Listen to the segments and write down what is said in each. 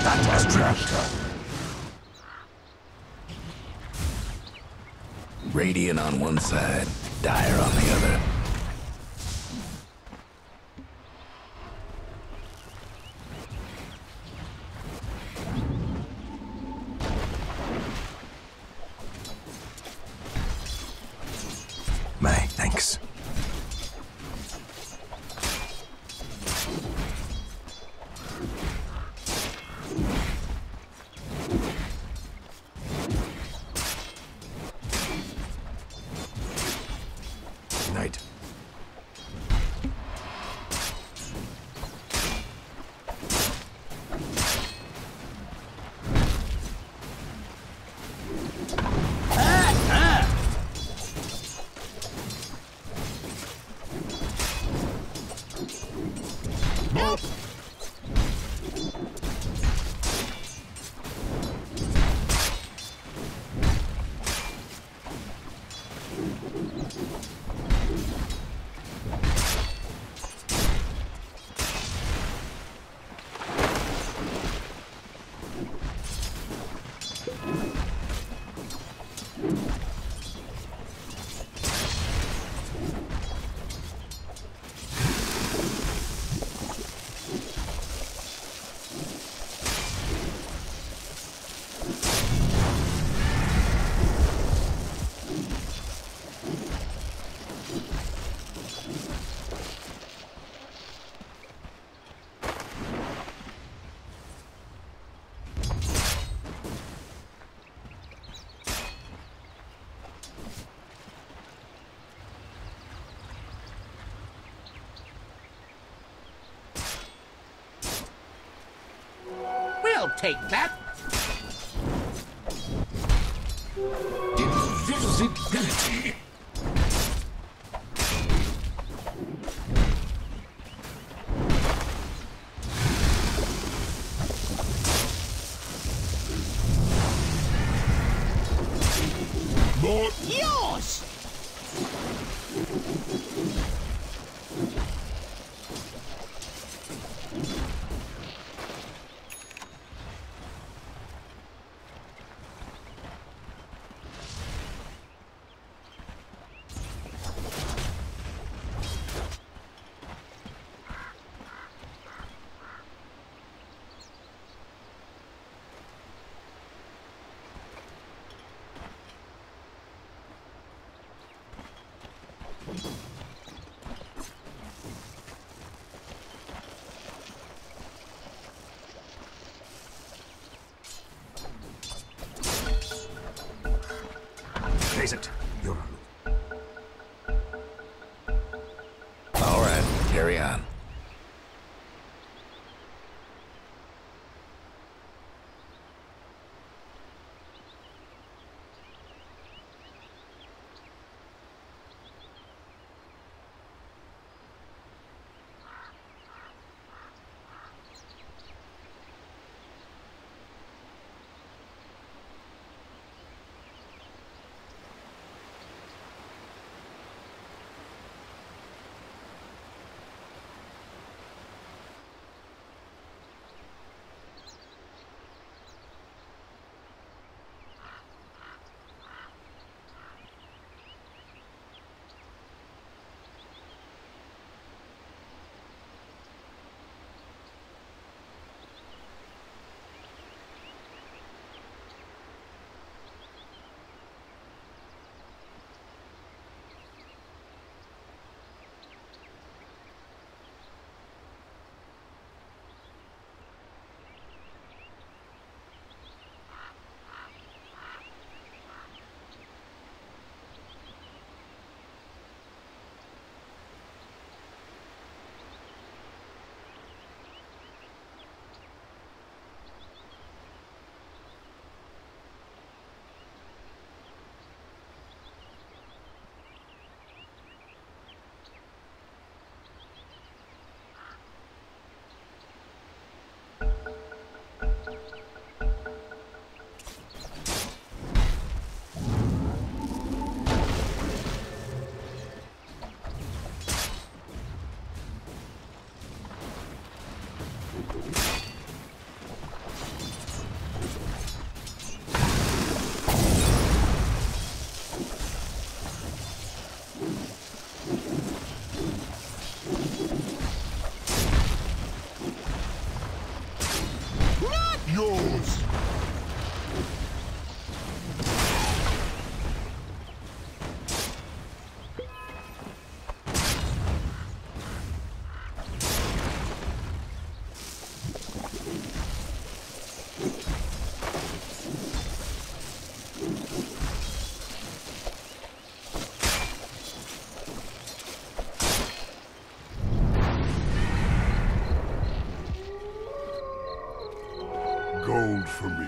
That is trapped. Radiant on one side, Dire on the other. May, thanks. Night. We'll take that. Invisibility. Not yours. yours. Gold for me.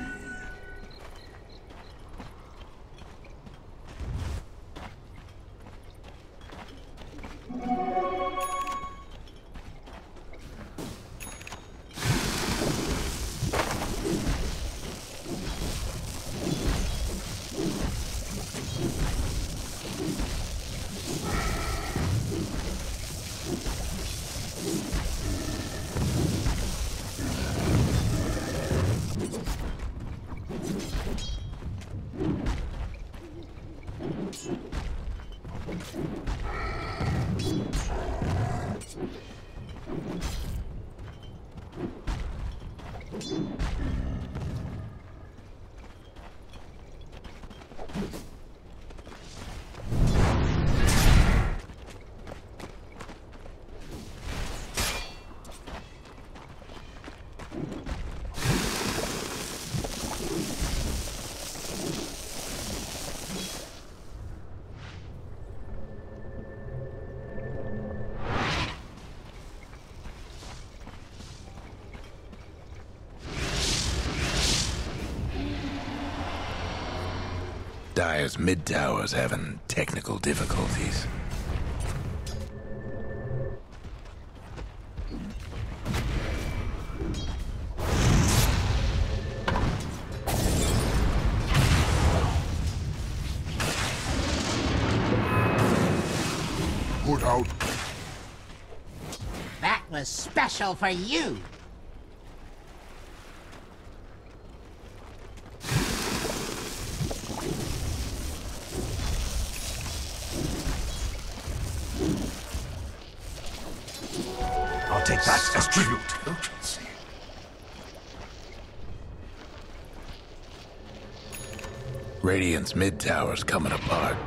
Dire's mid tower's having technical difficulties. Put out. That was special for you. I'll take that as tribute. Radiant's mid tower's coming apart.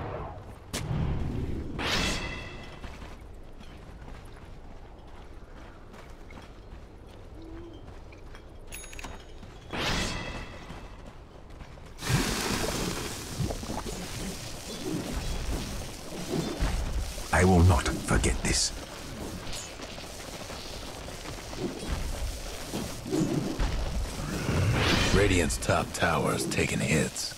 I will not forget this. Radiant's top tower's taking hits.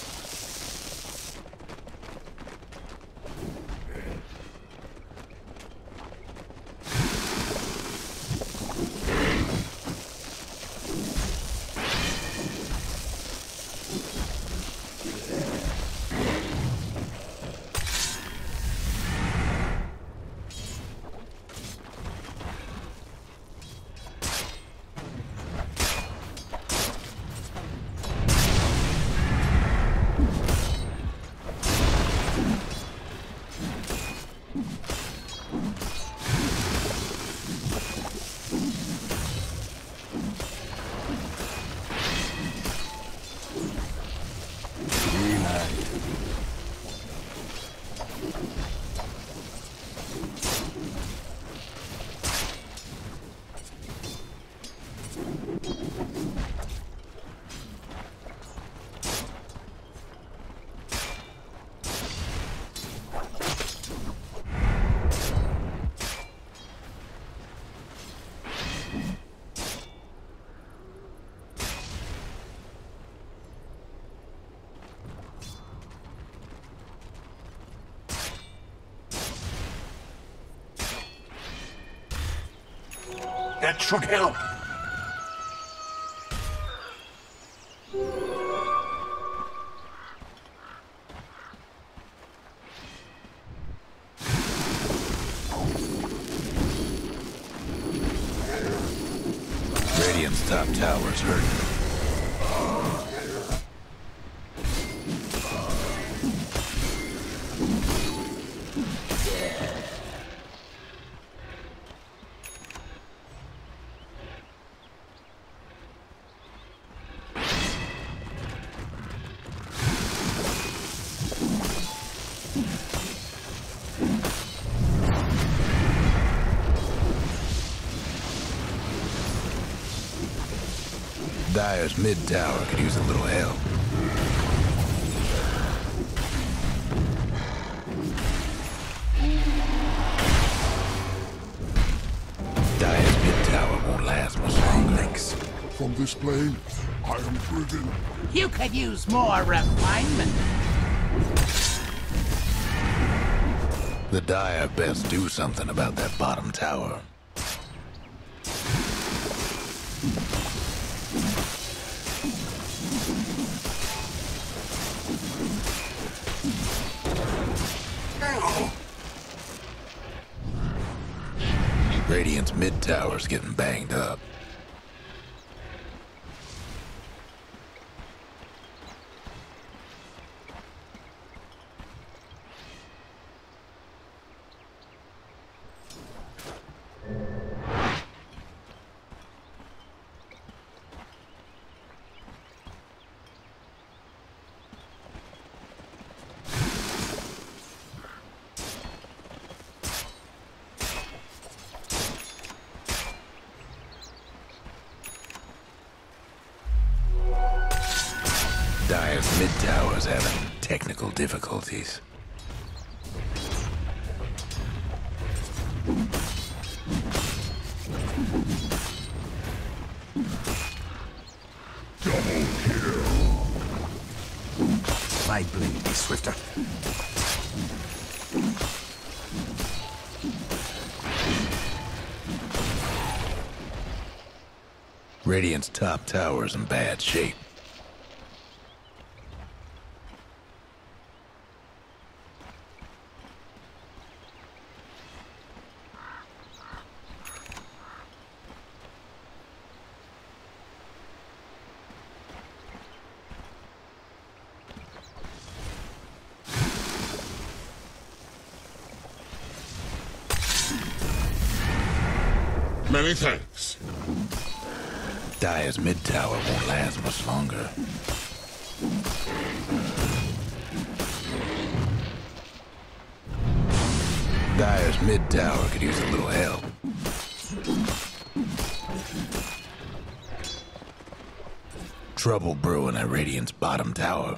That should help. Radiant's top tower's hurting. Dire's mid tower could use a little help. Dire's mid tower won't last much longer. Thanks. From this plane, I am driven. You could use more refinement. The Dire best do something about that bottom tower. Radiant's mid tower's getting banged up. Dire's mid tower's having technical difficulties. Double kill. My blade is swifter. Radiant's top tower's in bad shape. Many thanks. Dire's mid tower won't last much longer. Dire's mid tower could use a little help. Trouble brewing at Radiant's bottom tower.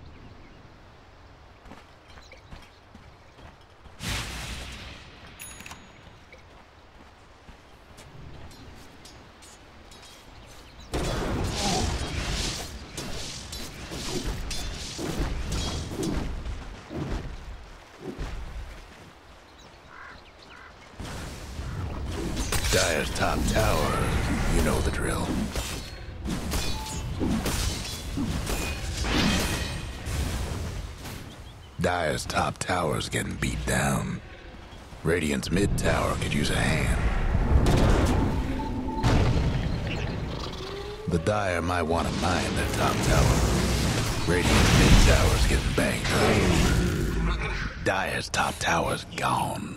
Dire's top tower, you know the drill. Dire's top tower's getting beat down. Radiant's mid tower could use a hand. The Dire might want to mine their top tower. Radiant's mid tower's getting banged up. Dire's top tower's gone.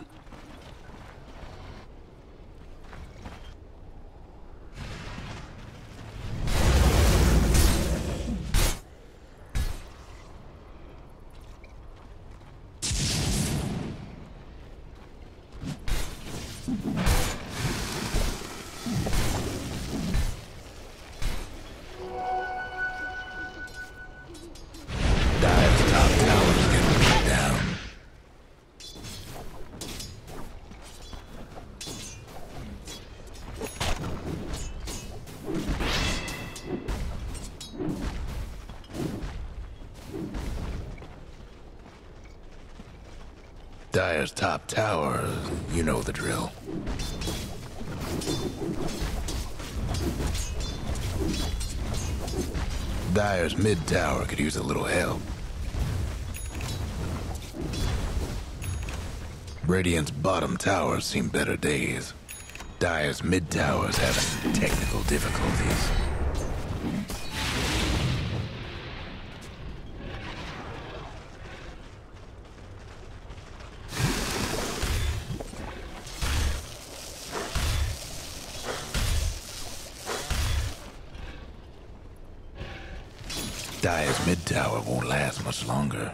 Dire's top tower's getting beat down. Dire's top tower, you know the drill. Dire's mid tower could use a little help. Radiant's bottom tower's seen better days. Dire's mid tower's having technical difficulties. Dire's mid tower won't last much longer.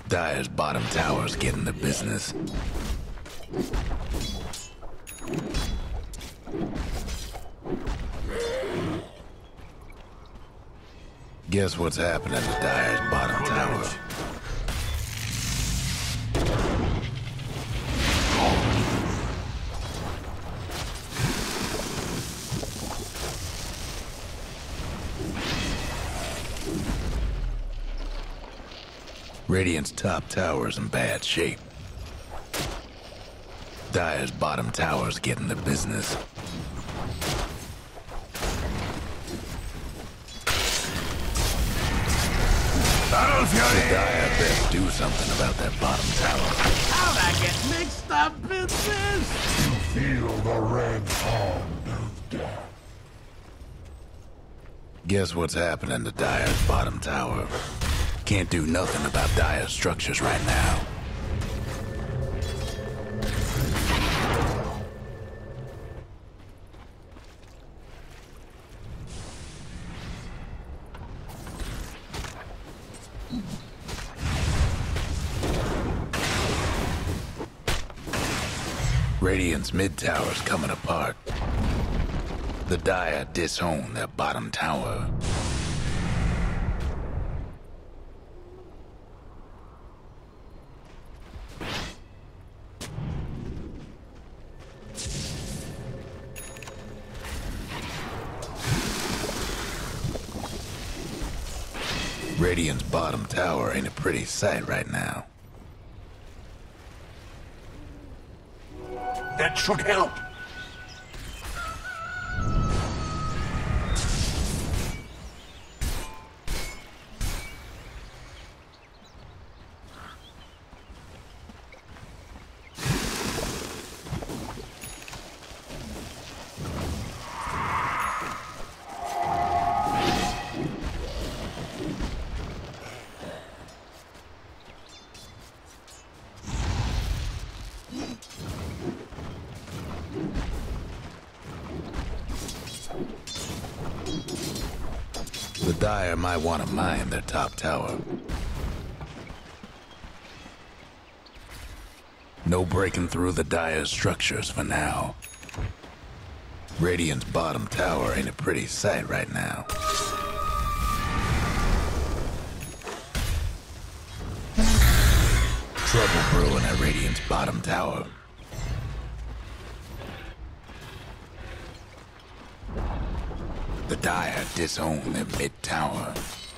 Dire's bottom tower's getting the business. Guess what's happening to Dire's bottom tower? Radiant's top tower's in bad shape. Dire's bottom tower's getting the business. Battle Fury! Dire best do something about that bottom tower. How'd I get mixed up in this? Feel the red hand of death. Guess what's happening to Dire's bottom tower? Can't do nothing about Dire's structures right now. Radiant's mid tower's coming apart. The Dire disown their bottom tower. Radiant's bottom tower ain't a pretty sight right now. That should help. The Dire might want to mine their top tower. No breaking through the Dire's structures for now. Radiant's bottom tower ain't a pretty sight right now. Trouble brewing at Radiant's bottom tower. The Dire disown their mid tower.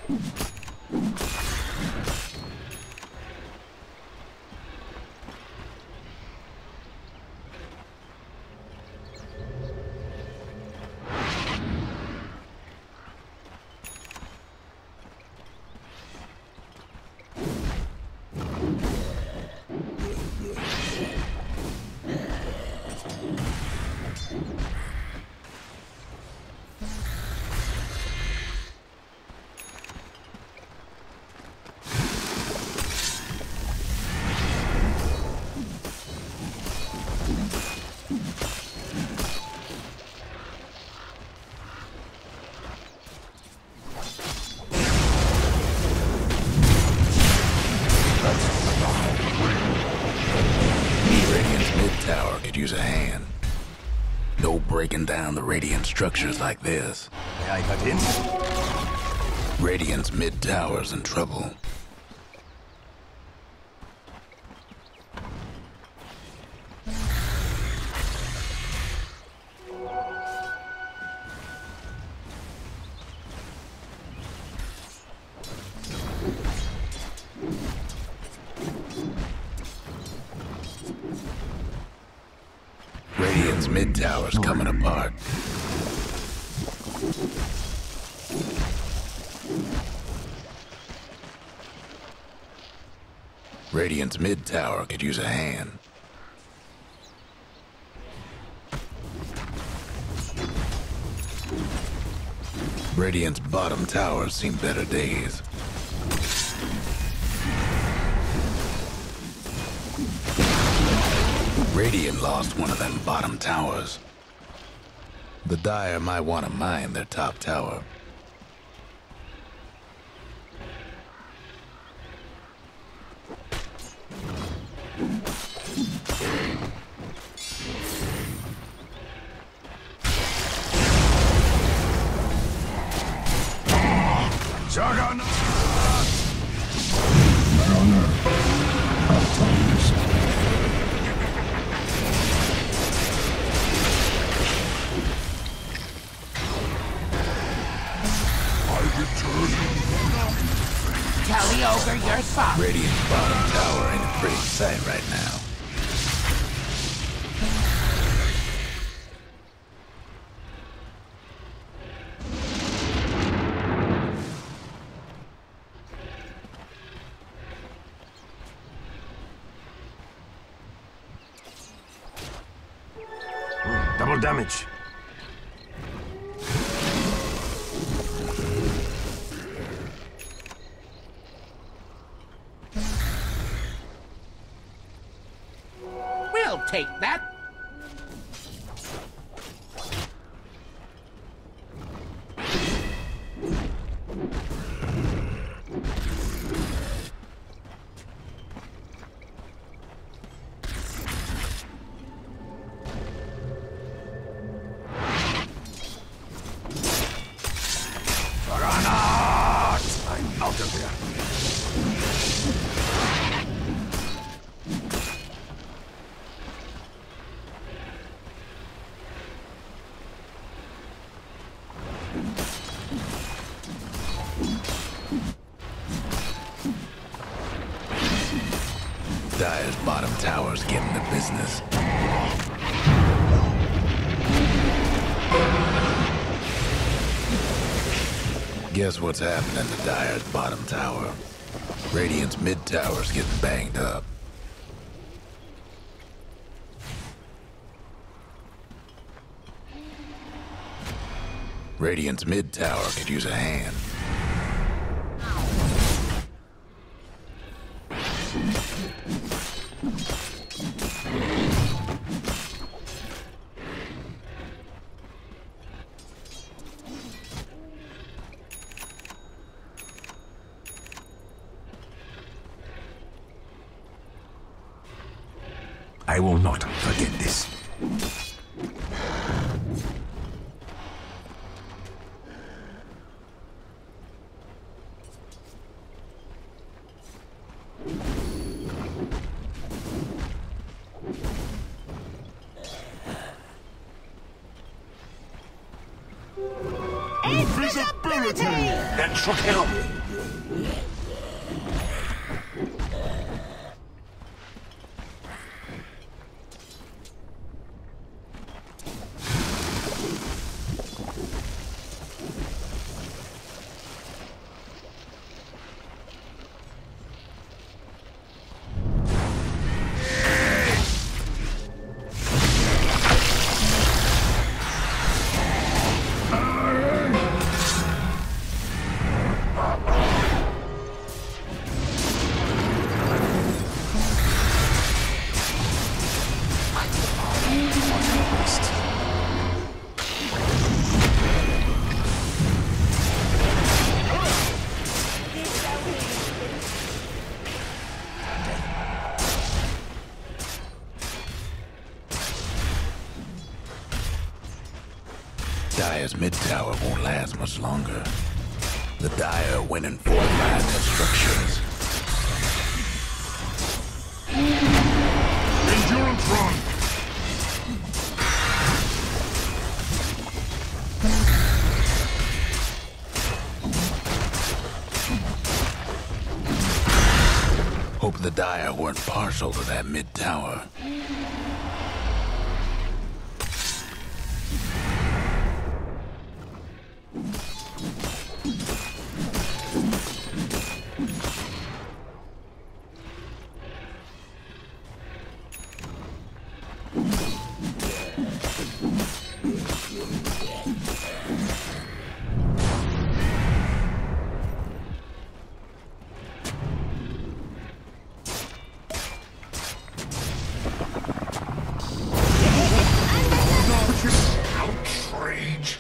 Use a hand. No breaking down the Radiant structures like this. May I cut in? Radiant's mid tower's in trouble. Radiant's mid tower's coming apart. Radiant's mid tower could use a hand. Radiant's bottom tower's seen better days. Radiant lost one of them bottom towers. The Dire might want to mine their top tower. Juggernaut! My honor. Baptized. I return. Tell the ogre you're sorry. Radiant's bottom tower ain't a pretty sight right now. Double damage. We'll take that. Juggernaut! I'm out of here. Dire's bottom tower's getting the business. Guess what's happening to Dire's bottom tower? Radiant's mid tower's getting banged up. Radiant's mid tower could use a hand. I will not forget this. Invisibility! That should help. Dire's mid tower won't last much longer. The Dire are winning fortified their structures. Endurance run! Hope the Dire weren't partial to that mid tower. Outrage!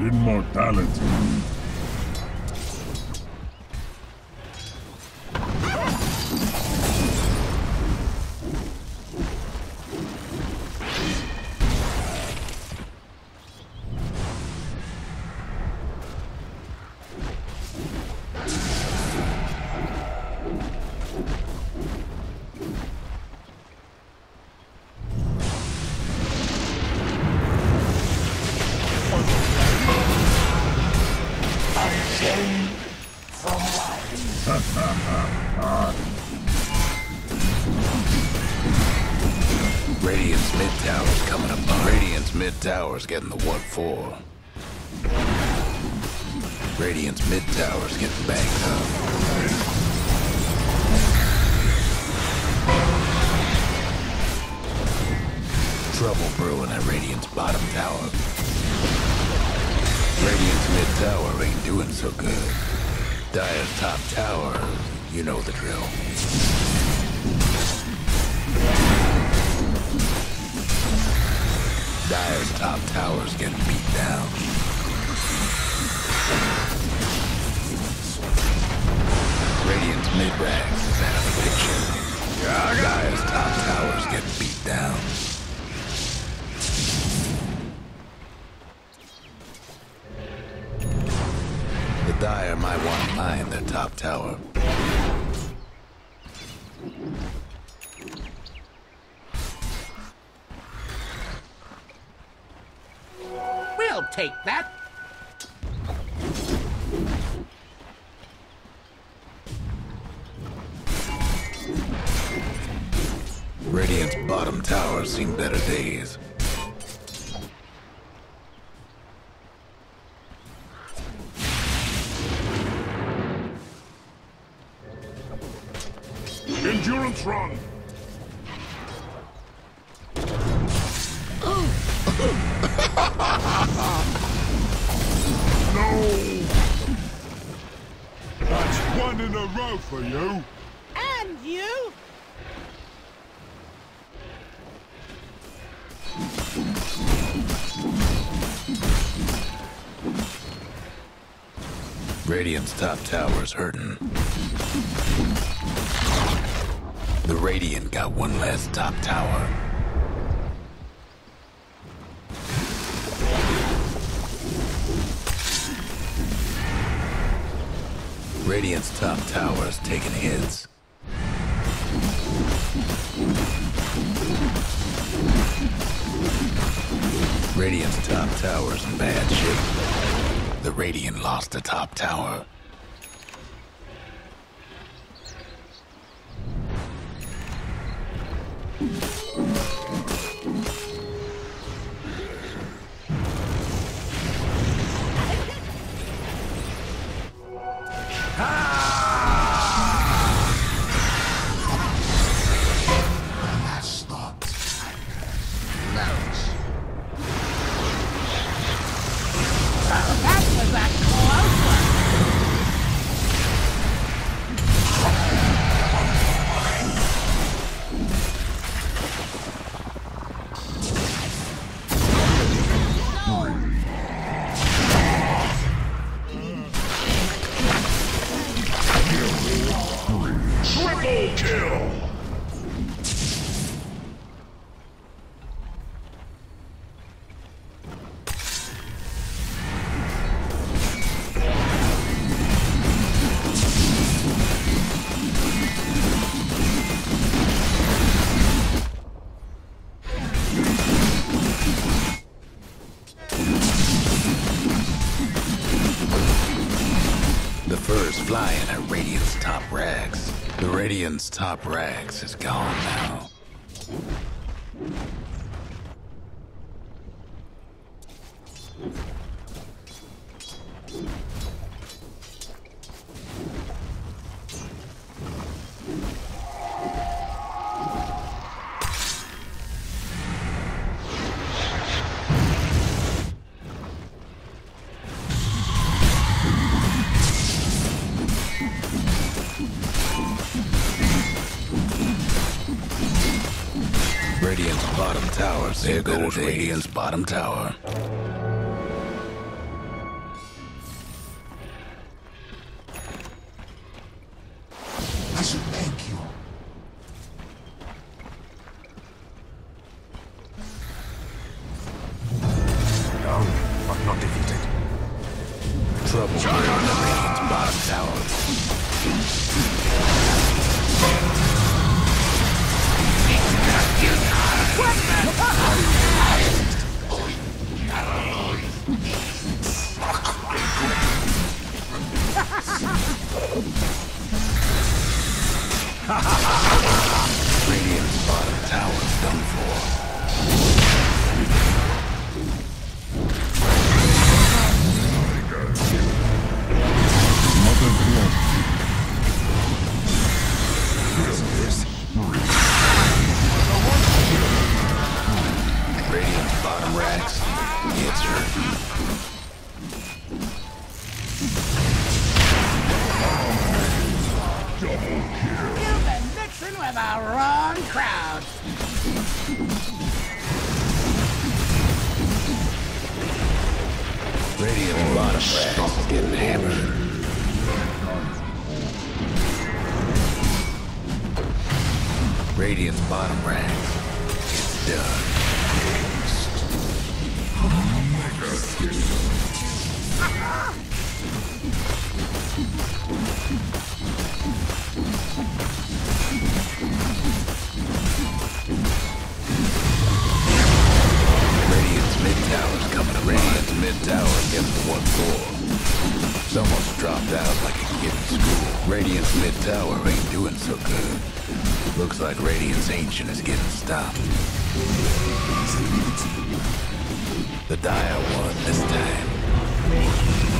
Immortality. Radiant's mid tower's coming apart. Radiant's mid tower's getting the 1-4. Radiant's mid tower's getting banged up. Trouble brewing at Radiant's bottom tower. Radiant's mid tower ain't doing so good. Dire's top tower, you know the drill. Dire's top tower's getting beat down. Radiant's mid-rags is out of the picture. Dire's top tower's getting beat down. The Dire might want to mine their top tower. We'll take that. Radiant's bottom tower's seen better days. Endurance run! No! That's one in a row for you! And you? Radiant's top tower's hurting. The Radiant got one less top tower. Radiant's top tower's taking hits. Radiant's top tower's in bad shape. The Radiant lost a top tower. Triple kill! The fur's flying at Radiant's top rags. The Radiant's top rags is gone now. Radiant's bottom tower. There goes Radiant's bottom tower. wrong crowd. Radiant's bottom rack is getting hammered. Radiant's bottom rack is done. Radiant's mid tower's coming. Radiant's mid tower getting 1-4. It's almost dropped out like a kid in school. Radiant's mid tower ain't doing so good. Looks like Radiant's Ancient is getting stopped. The Dire won this time.